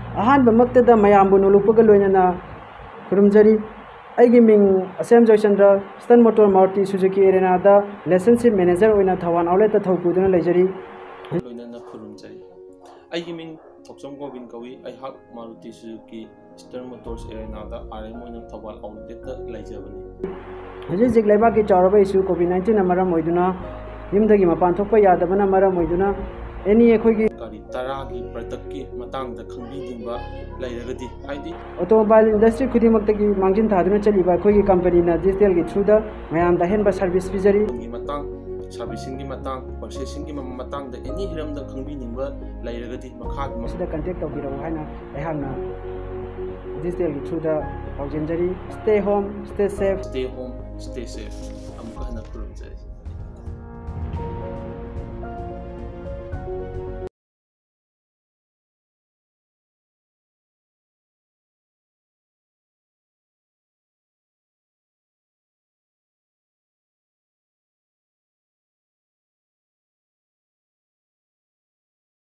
अहानबमक्तदा मयामबु नुलुपग लोइनना खुरुमजरी अैगी मिंग Asem Jaichandra Stan motor Maruti Suzuki एरेनादा रिलेशनशिप मैनेजर ओइना थवान आउटलेट थौपुदुना लेजरी लोइनना खुरुमजरी अैगी मिंग थोक्सम गोविंद कवि अैहाक मारुति सुजुकी स्टन मोटर्स एरेनादा आरएम ओइना थवान आउटलेट लेजबनी हजिक लेबा की चारबा इशू कोविड-19 मरम ओइदुना यमदगी मपान थोकपा यादबना मरम ओइदुना एनी एखोगी गाड़ी तरागी प्रोडक्ट की मतंग खंबीदिंबा लेरगदी हाइदी ऑटोमोबाइल इंडस्ट्री खुदिमक्तगी मांगजिन थादुना चलीबा अखोगी कंपनी ना डिजिटल की थ्रू द मयाम दा हेनबा सर्विस पिजरी सर्विसिंग की मतंग प्रोसेसिंग की मतंग द एनी हिरम द खंबीदिंबा लेरगदी मखाद मसदा कांटेक्ट तौबिरो हाइना एहांगना डिजिटल की थ्रू द पाउजेंजरी स्टे होम स्टे सेफ अमुक हना खुरुमजरी